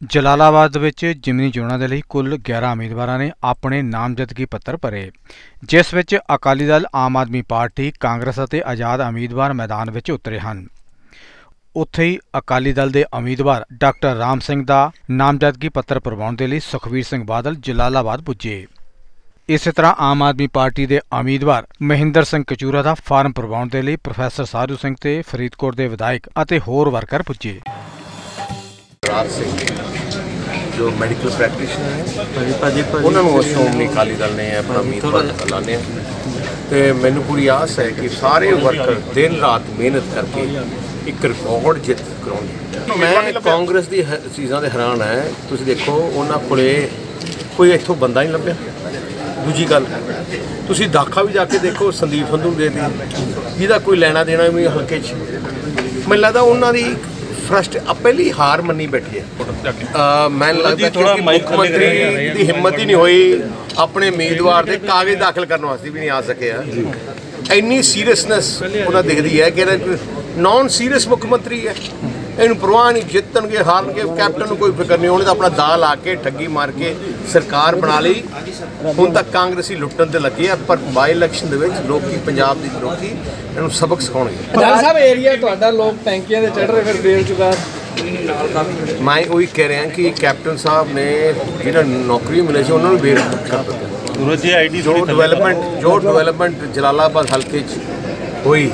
ਜਲਾਲਾਬਾਦ ਵਿੱਚ ਜ਼ਿਮਨੀ ਚੋਣਾਂ ਦੇ ਲਈ ਕੁੱਲ 11 ਉਮੀਦਵਾਰਾਂ ਨੇ ਆਪਣੇ ਨਾਮਜ਼ਦਗੀ ਪੱਤਰ ਭਰੇ, ਜਿਸ ਵਿੱਚ ਅਕਾਲੀ ਦਲ, ਆਮ ਆਦਮੀ ਪਾਰਟੀ, ਕਾਂਗਰਸ ਅਤੇ ਆਜ਼ਾਦ ਉਮੀਦਵਾਰ ਮੈਦਾਨ ਵਿੱਚ ਉਤਰੇ ਹਨ। ਉੱਥੇ ਹੀ ਅਕਾਲੀ ਦਲ ਦੇ ਉਮੀਦਵਾਰ ਡਾਕਟਰ ਰਾਮ ਸਿੰਘ ਦਾ ਨਾਮਜ਼ਦਗੀ ਪੱਤਰ ਭਰਵਾਉਣ ਦੇ ਲਈ ਸੁਖਬੀਰ ਸਿੰਘ ਬਾਦਲ ਜਲਾਲਾਬਾਦ ਪੁੱਜੇ। ਇਸੇ ਤਰ੍ਹਾਂ ਆਮ ਆਦਮੀ ਪਾਰਟੀ ਦੇ ਉਮੀਦਵਾਰ ਮਹਿੰਦਰ ਸਿੰਘ ਕਚੂਰਾ ਦਾ ਫਾਰਮ ਭਰਵਾਉਣ ਦੇ ਲਈ ਪ੍ਰੋਫੈਸਰ ਸਾਧੂ ਸਿੰਘ ਤੇ ਫਰੀਦਕੋਟ ਦੇ ਵਿਧਾਇਕ ਅਤੇ ਹੋਰ ਵਰਕਰ ਪੁੱਜੇ। जो मैडिकल प्रैक्टिशनर है उन्होंने श्रोमणी अकाली दल ने अपना उम्मीदवार लाने तो मैनू पूरी आस है कि सारे वर्कर दिन रात मेहनत करके एक रिकॉर्ड जित कराने। मैं कांग्रेस की चीज़ों से हैरान है, तुम देखो उन्होंने कोले कोई इतों बंदा नहीं लभ्या। दूजी गल तुसी दाखा भी जाके देखो संदीप संधू दे दी जिहदा कोई लेना देना भी हल्के मैनूं लगदा उन्होंने फर्स्ट पहली हार मनी बैठी है। मैं लगता कि मुख्यमंत्री की हिम्मत ही नहीं हुई अपने उम्मीदवार के कागज दाखिल करने वास्ते भी नहीं आ सके। इन्नी सीरीयसनेस उन्हें दिखती है कि नॉन सीरीयस मुख्यमंत्री है, इन्हू परवाह नहीं, जितणगे हारनगे कैप्टन कोई फिक्र नहीं, उन्हें अपना दा ला के ठगी मार के सरकार बना ली। हुण तक कांग्रेसी लुट्टण ते लगे पर बाई इलैक्शन दे विच लोकी पंजाब दी लोकी इन्हू सबक सिखाउणगे। प्रधान साहब एरिया तुहाडा लोग टैंकियां ते चढ़ रहे फिर बेरोजगार। मैं वही कह रहा कि कैप्टन साहब ने जिन्हें नौकरी मिले से उन्होंने बेरोजगार कर दिया। जो डिवेलपमेंट जलालाबाद हल्के हुई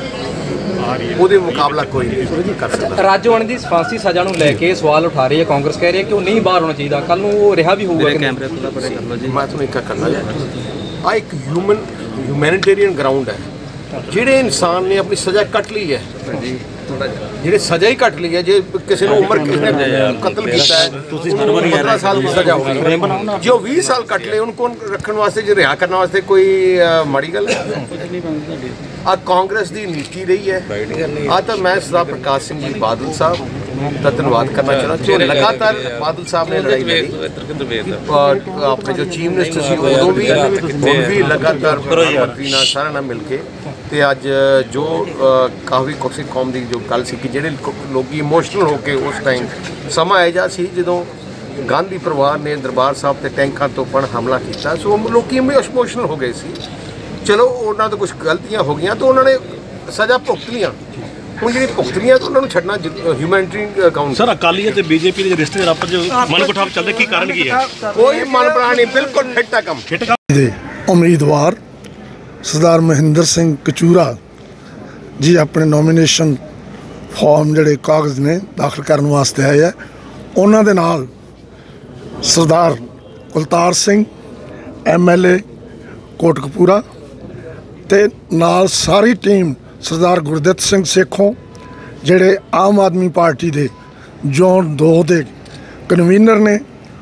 ਉਹਦੇ ਮੁਕਾਬਲਾ ਕੋਈ ਨਹੀਂ ਕਰ ਸਕਦਾ। ਰਾਜੋਆਣੀ ਦੀ ਫਾਂਸੀ ਸਜ਼ਾ ਨੂੰ ਲੈ ਕੇ ਸਵਾਲ ਉਠਾ ਰਹੀ ਹੈ ਕਾਂਗਰਸ, ਕਹਿ ਰਹੀ ਹੈ ਕਿ ਉਹ ਨਹੀਂ ਬਾਹਰ ਹੋਣਾ ਚਾਹੀਦਾ, ਕੱਲ ਨੂੰ ਉਹ ਰਿਹਾ ਵੀ ਹੋਊਗਾ। ਕੈਮਰੇ ਤੋਂ ਪਰੇ ਕਰ ਲਓ ਜੀ। ਮੈਂ ਤੁਹਾਨੂੰ ਇੱਕ ਕਰਨਾ ਆ ਇੱਕ ਹਿਊਮੈਨਿਟੇਰੀਅਨ ਗਰਾਊਂਡ ਹੈ। ਜਿਹੜੇ ਇਨਸਾਨ ਨੇ ਆਪਣੀ ਸਜ਼ਾ ਕੱਟ ਲਈ ਹੈ, ਜਿਹੜੇ ਸਜ਼ਾ ਹੀ ਕੱਟ ਲਈ ਹੈ, ਜੇ ਕਿਸੇ ਨੂੰ ਉਮਰ ਕਿਸੇ ਨੇ ਕਤਲ ਕੀਤਾ ਹੈ 15 ਸਾਲ ਦੀ ਸਜ਼ਾ ਹੋਗੀ, ਜੋ 20 ਸਾਲ ਕੱਟ ਲਏ ਉਹਨੂੰ ਕੌਣ ਰੱਖਣ ਵਾਸਤੇ, ਜੇ ਰਿਹਾ ਕਰਨ ਵਾਸਤੇ ਕੋਈ ਮਾੜੀ ਗੱਲ ਹੈ। ਆ ਕਾਂਗਰਸ ਦੀ ਨੀਤੀ ਰਹੀ ਹੈ। ਆ ਤਾਂ ਮੈਂ ਸਰਦਾਰ ਪ੍ਰਕਾਸ਼ ਸਿੰਘ ਜੀ ਬਾਦਲ ਸਾਹਿਬ ਦਾ ਧੰਨਵਾਦ ਕਰਨਾ ਚਾਹੁੰਦਾ ਜੋ ਲਗਾਤਾਰ ਬਾਦਲ ਸਾਹਿਬ ਨੇ ਲੜਾਈ ਲੜੀ। ਆਪਣੇ ਜੋ ਚੀਫ ਮਿਨਿਸਟਰ ਸੀ ਉਦੋਂ ਵੀ ਹੁਣ ਵੀ ਲਗਾਤਾਰ ਮੰਤਰੀ ਨਾਲ ਸਾਰਿਆਂ ਨਾਲ ਮਿਲ ਕੇ ਤੇ ਅੱਜ ਜੋ ਕਾਫੀ ਕੋਸ਼ਿਸ਼ ਕੌਮ ਦੀ ਜੋ ਗੱਲ ਸੀ ਕਿ ਜਿਹੜੇ ਲੋਕੀ ਇਮੋਸ਼ਨਲ ਹੋ ਕੇ ਉਸ ਟਾਈਮ ਸਮਾਂ ਇਹੋ ਜਿਹਾ ਸੀ ਜਦੋਂ ਗਾਂਧੀ ਪਰਿਵਾਰ ਨੇ ਦਰਬਾਰ ਸਾਹਿਬ ਤੇ ਟੈਂਕਾਂ ਤੋਂ ਪਣ ਹਮਲਾ ਕੀਤਾ, ਸੋ ਲੋਕੀ ਇਮੋਸ਼ਨਲ ਹੋ ਗਏ ਸੀ। ਚਲੋ ਉਹਨਾਂ ਤੋਂ ਕੁਝ ਗਲਤੀਆਂ ਹੋ ਗਈਆਂ ਤਾਂ ਉਹਨਾਂ ਨੇ ਸਜ਼ਾ ਭੁਗਤ ਲੀਆਂ, ਹੁਣ ਜਿਹੜੀ ਭੁਗਤ ਲੀਆਂ ਤਾਂ ਉਹਨਾਂ ਨੂੰ ਛੱਡਣਾ ਹਿਊਮੈਨਿਟੇਰੀਅਨ ਅਕਾਊਂਟ। ਸਰ ਅਕਾਲੀ ਅਤੇ ਬੀਜੇਪੀ ਦੇ ਰਿਸ਼ਤੇ ਆਪਸ ਵਿੱਚ ਮਨਮੁਟਾਵ ਚੱਲਦੇ, ਕੀ ਕਾਰਨ ਕੀ ਹੈ? ਕੋਈ ਮਨਪ੍ਰਾਣ ਨਹੀਂ, ਬਿਲਕੁਲ ਫਿੱਟਾ ਕੰਮ। ਦੇ ਉਮੀਦਵਾਰ ਸਰਦਾਰ ਮਹਿੰਦਰ ਸਿੰਘ ਕਚੂਰਾ ਜੀ ਆਪਣੇ ਨੋਮੀਨੇਸ਼ਨ ਫਾਰਮ ਜਿਹੜੇ ਕਾਗਜ਼ ਨੇ ਦਾਖਲ ਕਰਨ ਵਾਸਤੇ ਆਏ ਆ, ਉਹਨਾਂ ਦੇ ਨਾਲ ਸਰਦਾਰ ਕੁਲਤਾਰ ਸਿੰਘ MLA ਕੋਟਕਪੂਰਾ ਤੇ ਨਾਲ ਸਾਰੀ ਟੀਮ ਸਰਦਾਰ ਗੁਰਦਿੱਤ ਸਿੰਘ ਸੇਖੋਂ ਜਿਹੜੇ ਆਮ ਆਦਮੀ ਪਾਰਟੀ ਦੇ ਜ਼ੋਨ 2 ਦੇ ਕਨਵੀਨਰ ਨੇ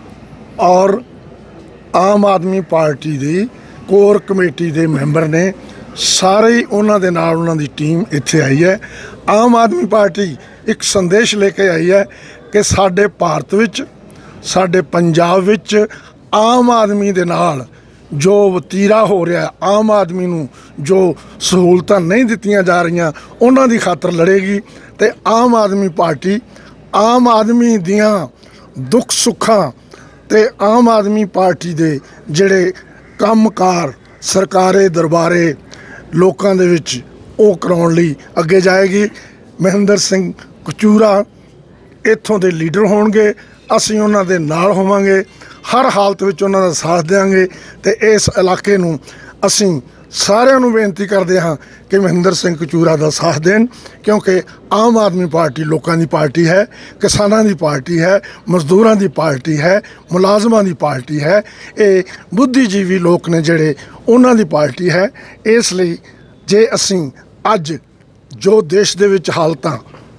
ਔਰ ਆਮ ਆਦਮੀ ਪਾਰਟੀ ਦੀ ਕੋਰ ਕਮੇਟੀ ਦੇ ਮੈਂਬਰ ਨੇ, ਸਾਰੇ ਉਹਨਾਂ ਦੇ ਨਾਲ ਉਹਨਾਂ ਦੀ ਟੀਮ ਇੱਥੇ ਆਈ ਹੈ। ਆਮ ਆਦਮੀ ਪਾਰਟੀ ਇੱਕ ਸੰਦੇਸ਼ ਲੈ ਕੇ ਆਈ ਹੈ ਕਿ ਸਾਡੇ ਭਾਰਤ ਵਿੱਚ, ਸਾਡੇ ਪੰਜਾਬ ਵਿੱਚ ਆਮ ਆਦਮੀ ਦੇ ਨਾਲ ਜੋ ਵਤੀਰਾ ਹੋ ਰਿਹਾ, ਆਮ ਆਦਮੀ ਨੂੰ ਜੋ ਸਹੂਲਤਾਂ ਨਹੀਂ ਦਿੱਤੀਆਂ ਜਾ ਰਹੀਆਂ ਉਹਨਾਂ ਦੀ ਖਾਤਰ ਲੜੇਗੀ ਤੇ ਆਮ ਆਦਮੀ ਪਾਰਟੀ ਆਮ ਆਦਮੀ ਦੀਆਂ ਦੁੱਖ ਸੁੱਖਾਂ ਤੇ ਆਮ ਆਦਮੀ ਪਾਰਟੀ ਦੇ ਜਿਹੜੇ ਕੰਮਕਾਰ ਸਰਕਾਰੇ ਦਰਬਾਰੇ ਲੋਕਾਂ ਦੇ ਵਿੱਚ ਉਹ ਕਰਾਉਣ ਲਈ ਅੱਗੇ ਜਾਏਗੀ। ਮਹਿੰਦਰ ਸਿੰਘ ਕਚੂਰਾ ਇੱਥੋਂ ਦੇ ਲੀਡਰ ਹੋਣਗੇ, ਅਸੀਂ ਉਹਨਾਂ ਦੇ ਨਾਲ ਹੋਵਾਂਗੇ, ਹਰ ਹਾਲਤ ਵਿੱਚ ਉਹਨਾਂ ਦਾ ਸਾਥ ਦੇਵਾਂਗੇ ਤੇ ਇਸ ਇਲਾਕੇ ਨੂੰ ਅਸੀਂ ਸਾਰਿਆਂ ਨੂੰ ਬੇਨਤੀ ਕਰਦੇ ਹਾਂ ਕਿ ਮਹਿੰਦਰ ਸਿੰਘ ਕਚੂਰਾ ਦਾ ਸਾਥ ਦੇਣ, ਕਿਉਂਕਿ ਆਮ ਆਦਮੀ ਪਾਰਟੀ ਲੋਕਾਂ ਦੀ ਪਾਰਟੀ ਹੈ, ਕਿਸਾਨਾਂ ਦੀ ਪਾਰਟੀ ਹੈ, ਮਜ਼ਦੂਰਾਂ ਦੀ ਪਾਰਟੀ ਹੈ, ਮੁਲਾਜ਼ਮਾਂ ਦੀ ਪਾਰਟੀ ਹੈ, ਇਹ ਬੁੱਧੀਜੀਵੀ ਲੋਕ ਨੇ ਜਿਹੜੇ ਉਹਨਾਂ ਦੀ ਪਾਰਟੀ ਹੈ। ਇਸ ਲਈ ਜੇ ਅਸੀਂ ਅੱਜ ਜੋ ਦੇਸ਼ ਦੇ ਵਿੱਚ ਹਾਲਤਾਂ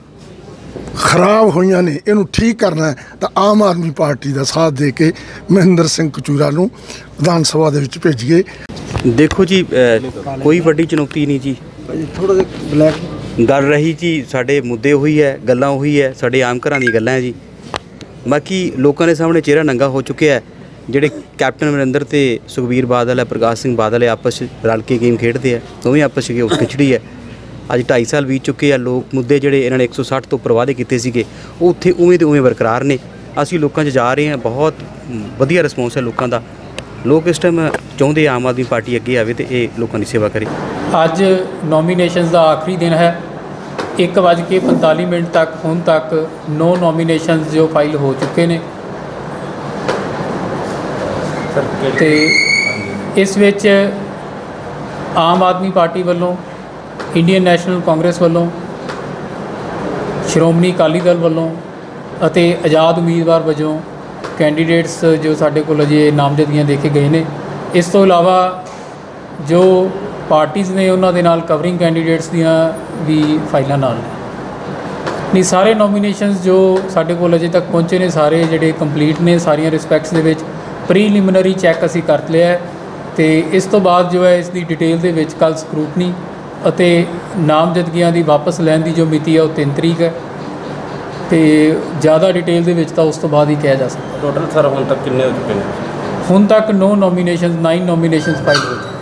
ਖਰਾਬ ਹੋਈਆਂ ਨੇ ਇਹਨੂੰ ਠੀਕ ਕਰਨਾ ਤਾਂ ਆਮ ਆਦਮੀ ਪਾਰਟੀ ਦਾ ਸਾਥ ਦੇ ਕੇ ਮਹਿੰਦਰ ਸਿੰਘ ਕਚੂਰਾ ਨੂੰ ਵਿਧਾਨ ਸਭਾ ਦੇ ਵਿੱਚ ਭੇਜੀਏ। ਦੇਖੋ ਜੀ ਕੋਈ ਵੱਡੀ ਚੁਣੌਤੀ ਨਹੀਂ ਜੀ, ਥੋੜਾ ਜਿਹਾ ਬਲੈਕ ਗੱਲ ਰਹੀ ਜੀ, ਸਾਡੇ ਮੁੱਦੇ ਉਹੀ ਹੈ, ਗੱਲਾਂ ਉਹੀ ਹੈ, ਸਾਡੇ ਆਮ ਘਰਾਂ ਦੀਆਂ ਗੱਲਾਂ ਹੈ ਜੀ। ਬਾਕੀ ਲੋਕਾਂ ਦੇ ਸਾਹਮਣੇ ਚਿਹਰਾ ਨੰਗਾ ਹੋ ਚੁੱਕਿਆ ਹੈ। ਜਿਹੜੇ ਕੈਪਟਨ ਅਮਰਿੰਦਰ ਤੇ ਸੁਖਬੀਰ ਬਾਦਲ ਹੈ, ਪ੍ਰਕਾਸ਼ ਸਿੰਘ ਬਾਦਲ ਹੈ, ਆਪਸ ਰਲ ਕੇ ਗੇਮ ਖੇਡਦੇ ਆ, ਦੋਵੇਂ ਆਪਸ ਵਿੱਚ ਖਿਚੜੀ ਹੈ। ਅੱਜ 2.5 ਸਾਲ ਬੀਤ ਚੁੱਕੇ ਆ, ਲੋਕ ਮੁੱਦੇ ਜਿਹੜੇ ਇਹਨਾਂ ਨੇ 160 ਤੋਂ ਉੱਪਰ ਵਾਅਦੇ ਕੀਤੇ ਸੀਗੇ ਉਹ ਉੱਥੇ ਉਵੇਂ ਦੇ ਉਵੇਂ ਬਰਕਰਾਰ ਨੇ। ਅਸੀਂ ਲੋਕਾਂ 'ਚ ਜਾ ਰਹੇ ਹਾਂ, ਬਹੁਤ ਵਧੀਆ ਰਿਸਪੌਂਸ ਹੈ ਲੋਕਾਂ ਦਾ। ਲੋਕ ਇਸ ਟਾਈਮ ਚਾਹੁੰਦੇ ਆਮ ਆਦਮੀ ਪਾਰਟੀ ਅੱਗੇ ਆਵੇ ਤੇ ਇਹ ਲੋਕਾਂ ਦੀ ਸੇਵਾ ਕਰੇ। ਅੱਜ ਨੋਮੀਨੇਸ਼ਨਸ ਦਾ ਆਖਰੀ ਦਿਨ ਹੈ। 1:45 ਤੱਕ ਹੁਣ ਤੱਕ 9 ਨੋਮੀਨੇਸ਼ਨਸ ਜੋ ਫਾਈਲ ਹੋ ਚੁੱਕੇ ਨੇ ਤੇ ਇਸ ਵਿੱਚ ਆਮ ਆਦਮੀ ਪਾਰਟੀ ਵੱਲੋਂ, ਇੰਡੀਅਨ ਨੈਸ਼ਨਲ ਕਾਂਗਰਸ ਵੱਲੋਂ, ਸ਼੍ਰੋਮਣੀ ਅਕਾਲੀ ਦਲ ਵੱਲੋਂ ਅਤੇ ਆਜ਼ਾਦ ਉਮੀਦਵਾਰ ਵਜੋਂ ਕੈਂਡੀਡੇਟਸ ਜੋ ਸਾਡੇ ਕੋਲ ਅਜੇ ਨਾਮਜ਼ਦਗੀਆਂ ਦੇ ਕੇ ਗਏ ਨੇ। ਇਸ ਤੋਂ ਇਲਾਵਾ ਜੋ ਪਾਰਟੀਆਂ ਨੇ ਉਹਨਾਂ ਦੇ ਨਾਲ ਕਵਰਿੰਗ ਕੈਂਡੀਡੇਟਸ ਦੀਆਂ ਵੀ ਫਾਈਲਾਂ ਨਾਲ ਨਹੀਂ। ਸਾਰੇ ਨੋਮੀਨੇਸ਼ਨਸ ਜੋ ਸਾਡੇ ਕੋਲ ਅਜੇ ਤੱਕ ਪਹੁੰਚੇ ਨੇ ਸਾਰੇ ਜਿਹੜੇ ਕੰਪਲੀਟ ਨੇ। ਸਾਰੀਆਂ ਰਿਸਪੈਕਟਸ ਦੇ ਵਿੱਚ ਪ੍ਰੀਲਿਮਿਨਰੀ ਚੈੱਕ ਅਸੀਂ ਕਰ ਲਿਆ ਤੇ ਇਸ ਤੋਂ ਬਾਅਦ ਜੋ ਹੈ ਇਸ ਦੀ ਡਿਟੇਲ ਦੇ ਵਿੱਚ ਕੱਲ੍ਹ ਸਕਰੂਟਨੀ ਅਤੇ ਨਾਮਜ਼ਦਗੀਆਂ ਦੀ ਵਾਪਸ ਲੈਣ ਦੀ ਜੋ ਮਿਤੀ ਹੈ ਉਹ 3 ਤਰੀਕ ਹੈ ਤੇ ਜ਼ਿਆਦਾ ਡਿਟੇਲ ਦੇ ਵਿੱਚ ਤਾਂ ਉਸ ਤੋਂ ਬਾਅਦ ਹੀ ਕਿਹਾ ਜਾ ਸਕਦਾ। ਟੋਟਲ ਸਰ ਹੁਣ ਤੱਕ ਕਿੰਨੇ ਹੋ ਚੁੱਕੇ ਨੇ? ਹੁਣ ਤੱਕ 9 ਨੋਮੀਨੇਸ਼ਨਸ ਫਾਈਲ ਹੋ ਚੁੱਕੇ।